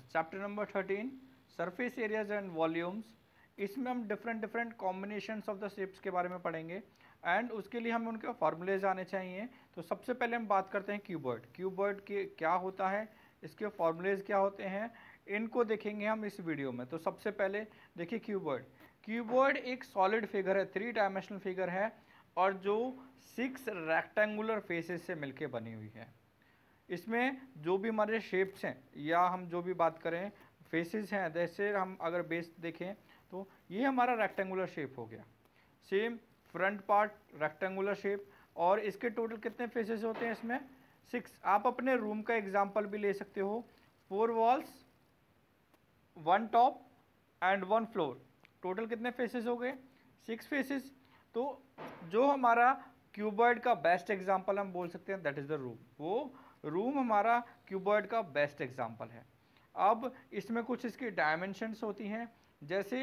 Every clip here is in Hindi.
Chapter number 13 surface areas and volumes. इसमें हम different combinations of the shapes के बारे में पढ़ेंगे एंड उसके लिए हमें उनके फॉर्मूलेज आने चाहिए। तो सबसे पहले हम बात करते हैं क्यूबॉइड। क्यूबॉइड के क्या होता है, इसके फॉर्मूलेज क्या होते हैं, इनको देखेंगे हम इस वीडियो में। तो सबसे पहले देखिए क्यूबॉइड। क्यूबॉइड एक सॉलिड फिगर है, 3 डायमेंशनल फिगर है और जो 6 रेक्टेंगुलर फेसेस से मिलके बनी हुई है। इसमें जो भी हमारे शेप्स हैं या हम जो भी बात करें फेसेस हैं, जैसे हम अगर बेस देखें तो ये हमारा रेक्टेंगुलर शेप हो गया। Same front part rectangular shape, और इसके टोटल कितने फेसेस होते हैं इसमें 6। आप अपने रूम का एग्जांपल भी ले सकते हो, 4 walls 1 top and 1 floor, total कितने फेसेस हो गए 6 फेसेस। तो जो हमारा क्यूबॉइड का बेस्ट एग्जांपल हम बोल सकते हैं दैट इज द रूम। वो रूम हमारा क्यूबॉइड का बेस्ट एग्जांपल है। अब इसमें कुछ इसकी डायमेंशंस होती हैं, जैसे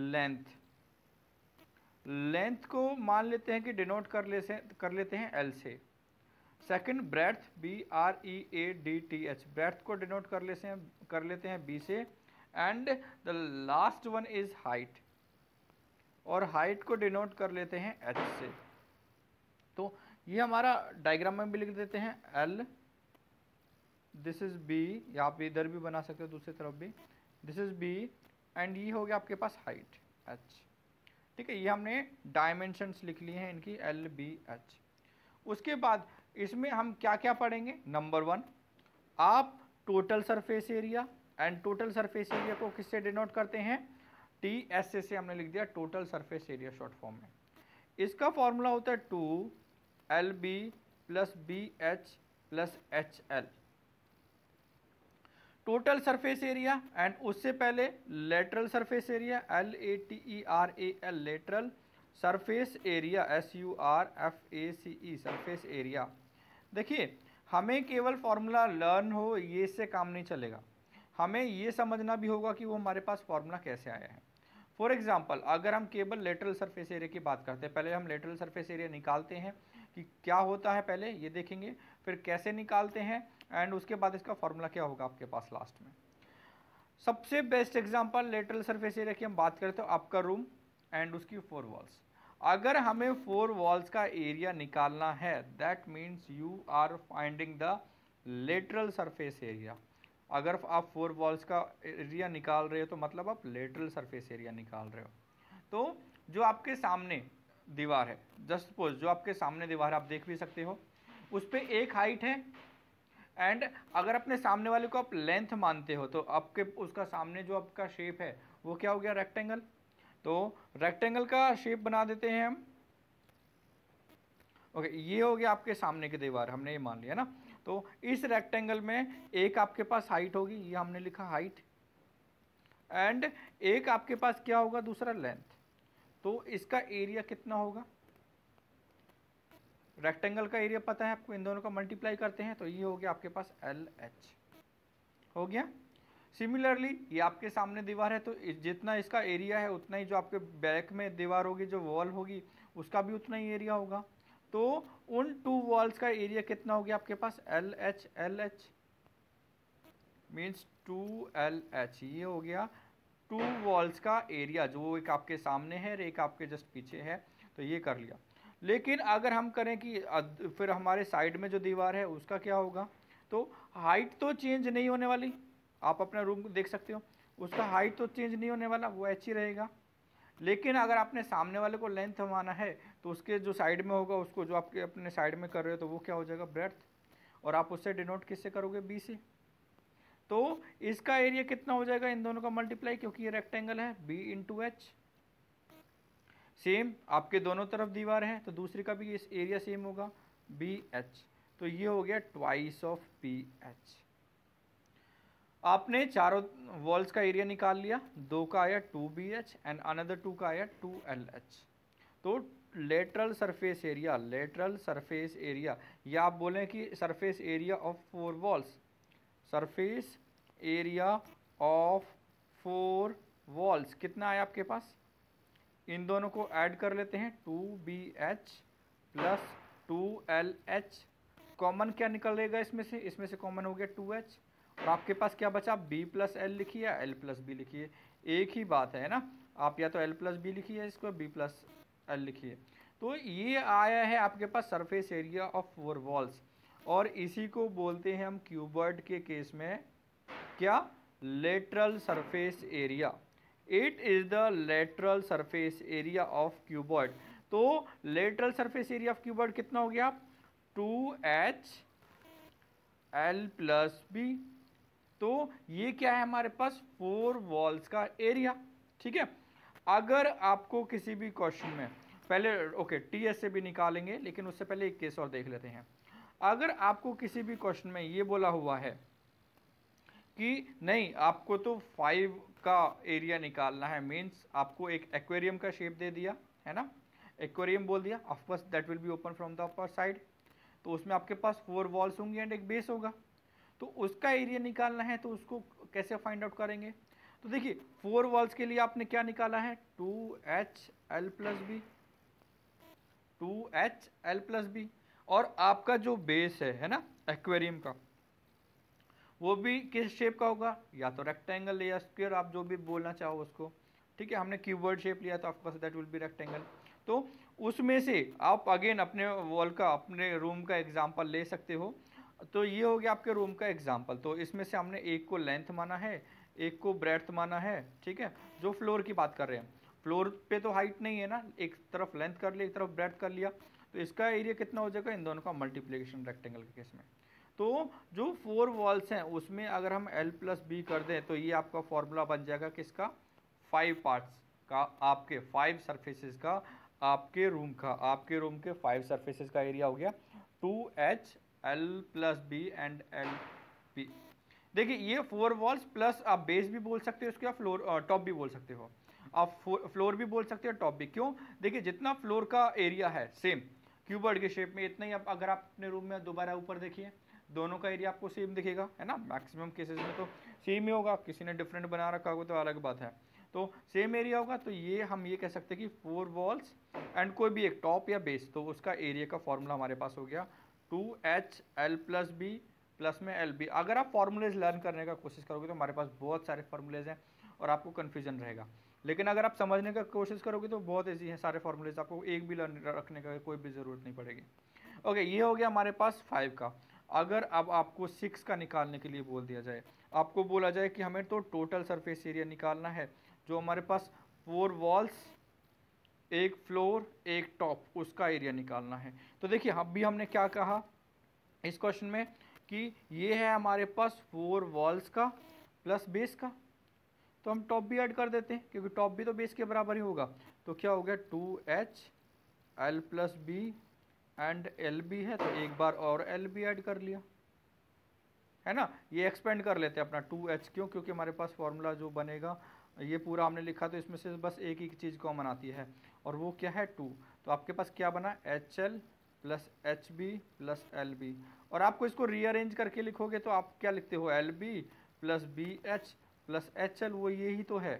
लेंथ को मान लेते हैं कि डिनोट कर लेते हैं एल से। सेकंड ब्रेड्थ BREADTH, ब्रेड्थ को डिनोट कर लेते हैं बी से। And the last one is height, और हाइट को डिनोट कर लेते हैं एच से। तो ये हमारा डायग्राम में भी लिख देते हैं एल, दिस इज बी, या आप इधर भी बना सकते हो दूसरी तरफ भी, दिस इज बी एंड ये हो गया आपके पास हाइट एच। ठीक है, ये हमने डायमेंशंस लिख लिए हैं इनकी LBH। उसके बाद इसमें हम क्या क्या पढ़ेंगे। नंबर 1, आप total surface area, and total surface area को किससे डिनोट करते हैं TS से हमने लिख दिया total surface area short form में। इसका फॉर्मूला होता है 2LB + BH + HL, total surface area. And उससे पहले lateral surface area LATERAL, lateral surface area SURFACE, surface area. देखिए हमें केवल फॉर्मूला लर्न हो ये से काम नहीं चलेगा, हमें ये समझना भी होगा कि वो हमारे पास फॉर्मूला कैसे आया है। फॉर एग्जाम्पल अगर हम केवल लेटरल सरफेस एरिया की बात करते हैं, पहले हम लेटरल सरफेस एरिया निकालते हैं कि क्या होता है, पहले ये देखेंगे, फिर कैसे निकालते हैं एंड उसके बाद इसका फॉर्मूला क्या होगा आपके पास लास्ट में। सबसे best example lateral surface area की हम बात करें तो आपका रूम एंड उसकी 4 वॉल्स। अगर हमें 4 वॉल्स का एरिया निकालना है that means you are finding the lateral surface area. अगर आप 4 वॉल्स का एरिया निकाल रहे हो तो मतलब आप लेटरल सरफेस एरिया निकाल रहे हो। तो जो आपके सामने दीवार है, जस्ट सपोज जो आपके सामने दीवार है आप देख भी सकते हो, उस पर एक हाइट है एंड अगर अपने सामने वाले को आप लेंथ मानते हो तो आपके उसका सामने जो आपका शेप है वो क्या हो गया रेक्टेंगल। तो रेक्टेंगल का शेप बना देते हैं हम। ओके, ये हो गया आपके सामने की दीवार, हमने ये मान लिया ना। तो इस रेक्टेंगल में एक आपके पास हाइट होगी, ये हमने लिखा हाइट, एंड एक आपके पास क्या होगा दूसरा लेंथ। तो इसका एरिया कितना होगा, रेक्टेंगल का एरिया पता है आपको, इन दोनों का मल्टीप्लाई करते हैं तो ये हो गया आपके पास LH हो गया। सिमिलरली ये आपके सामने दीवार है तो जितना इसका एरिया है उतना ही जो आपके बैक में दीवार होगी, जो वॉल होगी, उसका भी उतना ही एरिया होगा। तो उन 2 वॉल्स का एरिया कितना हो गया आपके पास LH मीन्स 2LH, ये हो गया 2 वॉल्स का एरिया, जो एक आपके सामने है और एक आपके जस्ट पीछे है। तो ये कर लिया। लेकिन अगर हम करें कि फिर हमारे साइड में जो दीवार है उसका क्या होगा, तो हाइट तो चेंज नहीं होने वाली, आप अपना रूम देख सकते हो, उसका हाइट तो चेंज नहीं होने वाला, वो एच ही रहेगा। लेकिन अगर आपने सामने वाले को लेंथ माना है तो उसके जो साइड में होगा उसको जो आपके अपने साइड में कर रहे हो तो वो क्या हो जाएगा ब्रेड्थ, और आप उससे डिनोट किससे करोगे बी से। तो इसका एरिया कितना हो जाएगा इन दोनों का मल्टीप्लाई, क्योंकि ये रेक्टेंगल है B/H। सेम आपके दोनों तरफ दीवार है तो दूसरी का भी इस एरिया सेम होगा BH। तो ये हो गया ट्वाइस ऑफ BH। आपने चारों वॉल्स का एरिया निकाल लिया, 2 का आया 2BH एंड अनदर 2 का आया 2LH। तो लेटरल सरफेस एरिया या आप बोलें कि surface area of 4 walls, surface area of 4 walls कितना आया आपके पास, इन दोनों को ऐड कर लेते हैं 2BH + 2LH। कॉमन क्या निकलेगा इसमें से कॉमन हो गया 2H, और आपके पास क्या बचा, b प्लस एल लिखिए या l प्लस बी लिखिए, एक ही बात है ना, आप या तो l प्लस बी लिखिए इसको b प्लस एल लिखिए। तो ये आया है आपके पास सरफेस एरिया ऑफ 4 वॉल्स, और इसी को बोलते हैं हम क्यूबॉइड के केस में क्या, lateral surface area. It is the lateral surface area of cuboid. तो lateral surface area of cuboid कितना हो गया, 2h l प्लस बी। तो ये क्या है हमारे पास, 4 वॉल्स का एरिया। ठीक है, अगर आपको किसी भी क्वेश्चन में पहले ओके टीएस से भी निकालेंगे, लेकिन उससे पहले एक केस और देख लेते हैं। अगर आपको किसी भी क्वेश्चन में ये बोला हुआ है कि नहीं आपको तो 5 का एरिया निकालना है, मीन्स आपको एक एक्वेरियम का शेप दे दिया है ना, एक्वेरियम बोल दिया, of course that will be open from the upper side, तो उसमें आपके पास 4 वॉल्स होंगी एंड एक बेस होगा, तो उसका एरिया निकालना है, तो उसको कैसे फाइंड आउट करेंगे। तो देखिए 4 वॉल्स के लिए आपने क्या निकाला है, 2h l plus B, 2h l plus B, और आपका जो बेस है ना एक्वेरियम का, वो भी किस शेप का होगा, या तो रेक्टेंगल या स्क्वायर, आप जो भी बोलना चाहो उसको। ठीक है, हमने क्यूबॉइड शेप लिया तो of course that will be rectangle. तो उसमें से आप अगेन अपने वॉल का, अपने रूम का एग्जांपल ले सकते हो। तो ये हो गया आपके रूम का एग्जांपल। तो इसमें से हमने एक को लेंथ माना है, एक को ब्रेड्थ माना है। ठीक है, जो फ्लोर की बात कर रहे हैं, फ्लोर पे तो हाइट नहीं है ना, एक तरफ लेंथ कर लिया, एक तरफ ब्रेड्थ कर लिया, तो इसका एरिया कितना हो जाएगा, इन दोनों का मल्टीप्लीकेशन रेक्टेंगल के केस में। तो जो 4 वॉल्स हैं उसमें अगर हम l प्लस बी कर दें, तो ये आपका फॉर्मूला बन जाएगा किसका, 5 पार्ट्स का, आपके 5 सरफेसेस का, आपके रूम के 5 सरफेसेस का एरिया हो गया 2h l plus B and l b। देखिए ये 4 वॉल्स प्लस आप बेस भी बोल सकते हो इसके, आप फ्लोर टॉप भी बोल सकते हो, आप फ्लोर भी बोल सकते हो टॉप भी। क्यों, देखिए जितना फ्लोर का एरिया है सेम क्यूबॉइड के शेप में, इतना ही आप अगर आप अपने रूम में दोबारा ऊपर देखिए, दोनों का एरिया आपको सेम दिखेगा, है ना, मैक्सिमम केसेस में तो सेम ही होगा, किसी ने डिफरेंट बना रखा होगा तो अलग बात है, तो सेम एरिया होगा। तो ये हम ये कह सकते हैं कि 4 वॉल्स एंड कोई भी एक टॉप या बेस, तो उसका एरिया का फॉर्मूला हमारे पास हो गया 2h l plus B plus में एल बी। अगर आप फॉर्मूलेज लर्न करने का कोशिश करोगे तो हमारे पास बहुत सारे फॉर्मूलेज हैं और आपको कन्फ्यूजन रहेगा, लेकिन अगर आप समझने का कोशिश करोगे तो बहुत ईजी है सारे फॉर्मूलेज, आपको एक भी लर्न रखने का कोई भी ज़रूरत नहीं पड़ेगी। ओके, ये हो गया हमारे पास 5 का। अगर अब आपको 6 का निकालने के लिए बोल दिया जाए, आपको बोला जाए कि हमें तो टोटल सरफेस एरिया निकालना है, जो हमारे पास 4 वॉल्स, एक फ्लोर, एक टॉप, उसका एरिया निकालना है। तो देखिए अभी हमने क्या कहा इस क्वेश्चन में कि ये है हमारे पास 4 वॉल्स का प्लस बेस का, तो हम टॉप भी ऐड कर देते हैं क्योंकि टॉप भी तो बेस के बराबर ही होगा। तो क्या हो गया 2h l plus B and L B है, तो एक बार और एल बी ऐड कर लिया, है ना। ये एक्सपेंड कर लेते हैं अपना 2h, क्यों, क्योंकि हमारे पास फॉर्मूला जो बनेगा ये पूरा हमने लिखा, तो इसमें से बस एक ही चीज़ कॉमन आती है और वो क्या है 2। तो आपके पास क्या बना HL plus HB plus LB, और आपको इसको रीअरेंज करके लिखोगे तो आप क्या लिखते हो, LB plus BH plus HL, वो यही तो है।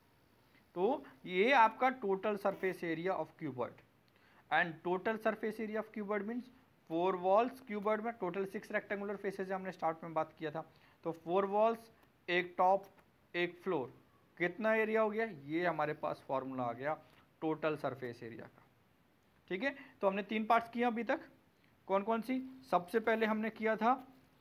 तो ये आपका total surface area of cuboid, and total surface area of cuboid means 4 walls, cuboid में टोटल 6 रेक्टेंगुलर फेसेज हमने स्टार्ट में बात किया था, तो 4 वॉल्स, एक टॉप, एक फ्लोर, कितना एरिया हो गया, ये हमारे पास फॉर्मूला आ गया टोटल सरफेस एरिया का। ठीक है, तो हमने 3 पार्ट्स किया अभी तक, कौन कौन सी, सबसे पहले हमने किया था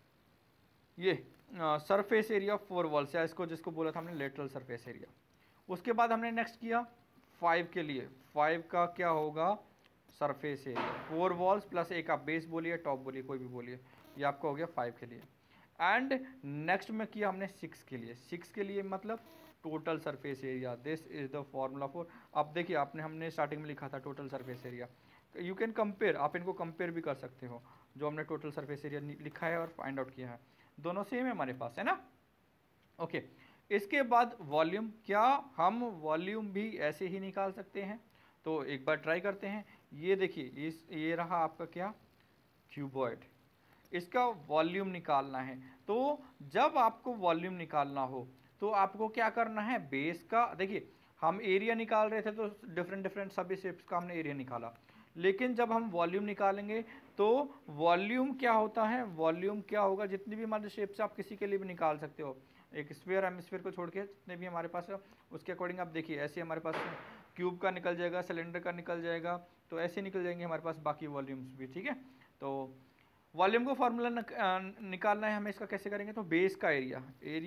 ये सरफेस एरिया ऑफ 4 वॉल्स, या इसको जिसको बोला था हमने लेटरल सरफेस एरिया। उसके बाद हमने नेक्स्ट किया 5 के लिए, 5 का क्या होगा, सरफेस एरिया, 4 वॉल्स प्लस एक आप बेस बोलिए, टॉप बोलिए, कोई भी बोलिए, ये आपका हो गया 5 के लिए। एंड नेक्स्ट में किया हमने 6 के लिए, 6 के लिए मतलब total surface area, this is the formula for, अब देखिए आपने हमने स्टार्टिंग में लिखा था total surface area, you can compare, आप इनको कंपेयर भी कर सकते हो, जो हमने टोटल सरफेस एरिया लिखा है और फाइंड आउट किया है, दोनों सेम है हमारे पास, है ना। ओके, इसके बाद वॉल्यूम, क्या हम वॉल्यूम भी ऐसे ही निकाल सकते हैं, तो एक बार ट्राई करते हैं। ये देखिए ये रहा आपका क्या, क्यूबॉइड, इसका वॉल्यूम निकालना है। तो जब आपको वॉल्यूम निकालना हो तो आपको क्या करना है, बेस का, देखिए हम एरिया निकाल रहे थे तो डिफरेंट सभी शेप्स का हमने एरिया निकाला, लेकिन जब हम वॉल्यूम निकालेंगे तो वॉल्यूम क्या होता है, वॉल्यूम क्या होगा, जितनी भी हमारे शेप्स आप किसी के लिए भी निकाल सकते हो, एक स्फीयर हेमिस्फीयर को छोड़ के जितने भी हमारे पास है उसके अकॉर्डिंग आप देखिए, ऐसे हमारे पास क्यूब का निकल जाएगा, सिलेंडर का निकल जाएगा, तो ऐसे निकल जाएंगे हमारे पास बाकी वॉल्यूम्स भी, ठीक है। तो वॉल्यूम को फॉर्मूला निकालना है हमें, इसका कैसे करेंगे, तो बेस का area,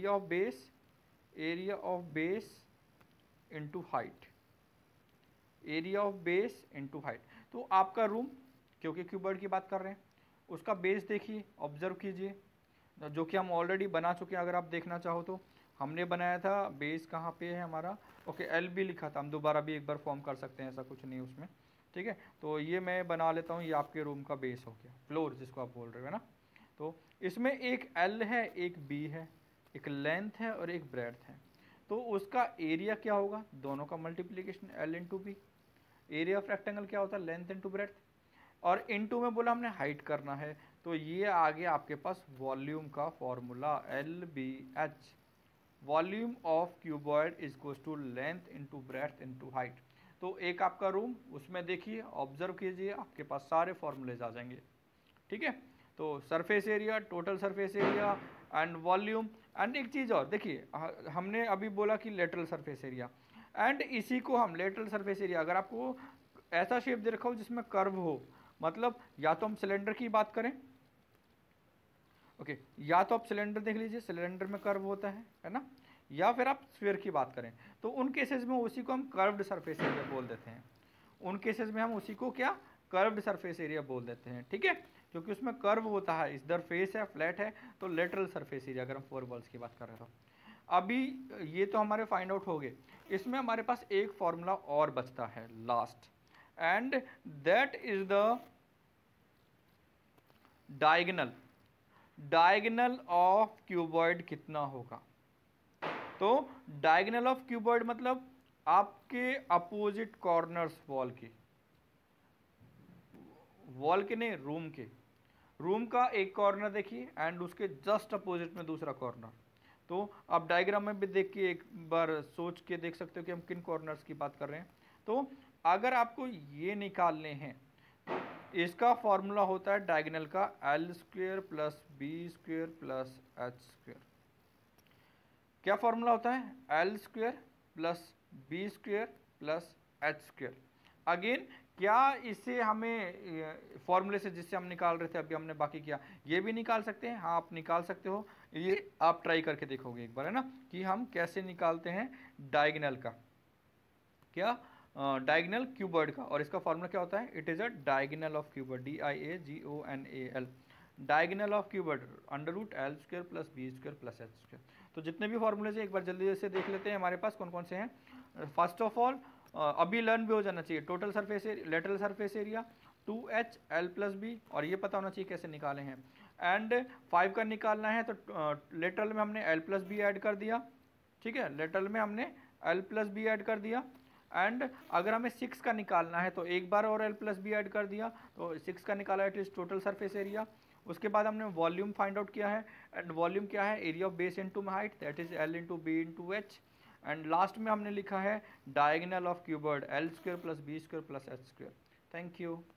area of base into height, area of base into height. तो आपका रूम, क्योंकि क्यूबॉइड की बात कर रहे हैं, उसका बेस देखिए, ऑब्जर्व कीजिए, जो कि हम ऑलरेडी बना चुके हैं, अगर आप देखना चाहो तो हमने बनाया था, बेस कहाँ पे है हमारा, ओके एल बी लिखा था, हम दोबारा भी एक बार फॉर्म कर सकते हैं, ऐसा कुछ नहीं उसमें, ठीक है। तो ये मैं बना लेता हूँ, ये आपके रूम का बेस हो गया, फ्लोर जिसको आप बोल रहे हो, है ना। तो इसमें एक एल है, एक बी है, एक लेंथ है और एक ब्रेड्थ है, तो उसका एरिया क्या होगा, दोनों का multiplication L into B. Area of rectangle क्या होता है, लेंथ इंटू ब्रेड्थ, और इनटू में बोला हमने हाइट करना है, तो ये आ गया आपके पास वॉल्यूम का formula, L B H, volume of cuboid is equals to length into breadth into height. तो एक आपका रूम, उसमें देखिए, ऑब्जर्व कीजिए, आपके पास सारे फॉर्मूलेज आ जाएंगे, ठीक है। तो surface area, total surface area and volume, and एक चीज़ और देखिए, हमने अभी बोला कि लेटरल सरफेस एरिया, एंड इसी को हम लेटरल सरफेस एरिया, अगर आपको ऐसा शेप दे रखा हो जिसमें कर्व हो, मतलब या तो हम सिलेंडर की बात करें, ओके, या तो आप सिलेंडर देख लीजिए, सिलेंडर में कर्व होता है ना, या फिर आप स्फीयर की बात करें, तो उन केसेस में उसी को हम कर्व्ड सरफेस एरिया बोल देते हैं, उन केसेस में हम उसी को क्या, कर्व्ड सरफेस एरिया बोल देते हैं, ठीक है, क्योंकि उसमें कर्व होता है, इधर फेस है, फ्लैट है, तो लेटरल सरफेस एरिया, अगर हम फोर वॉल्स की बात कर रहे हो। अभी ये तो हमारे फाइंड आउट हो गए, इसमें हमारे पास एक फॉर्मूला और बचता है last, and that is the diagonal, diagonal of cuboid कितना होगा। तो डायगोनल ऑफ क्यूबॉइड मतलब आपके अपोजिट कॉर्नर्स वॉल के, वॉल के नहीं, रूम के, रूम का एक कॉर्नर देखिए एंड उसके जस्ट अपोजिट में दूसरा कॉर्नर। तो आप डायग्राम में भी देख के एक बार सोच के देख सकते हो कि हम किन कॉर्नर्स की बात कर रहे हैं। तो अगर आपको ये निकालने हैं तो इसका फॉर्मूला होता है डायगोनल का L square plus B square plus H square. क्या फॉर्मूला होता है, L square plus B square plus H square. Again क्या इसे हमें फॉर्मूले से जिससे हम निकाल रहे थे अभी हमने बाकी किया, ये भी निकाल सकते हैं, हाँ आप निकाल सकते हो, ये आप ट्राई करके देखोगे एक बार, है ना, कि हम कैसे निकालते हैं डायगोनल का, क्या डायगोनल क्यूबॉइड का, और इसका फॉर्मूला क्या होता है, it is a diagonal of cuboid, DIAGONAL, diagonal of cuboid under root L square plus B square plus H square. तो जितने भी फॉर्मूले से एक बार जल्दी से देख लेते हैं हमारे पास कौन कौन से हैं। फर्स्ट ऑफ ऑल अभी लर्न भी हो जाना चाहिए, total surface area, lateral surface area 2H L plus B, और ये पता होना चाहिए कैसे निकाले हैं। एंड 5 का निकालना है तो लेटरल में हमने L प्लस बी ऐड कर दिया, ठीक है, लेटरल में हमने L प्लस बी ऐड कर दिया। एंड अगर हमें 6 का निकालना है तो एक बार और L प्लस बी ऐड कर दिया, तो 6 का निकाला, it is total surface area. उसके बाद हमने वॉल्यूम फाइंड आउट किया है, एंड वॉल्यूम क्या है, area of base into height, that is L into B into H. And last में हमने लिखा है diagonal of cuboid L square plus B square plus H square. Thank you.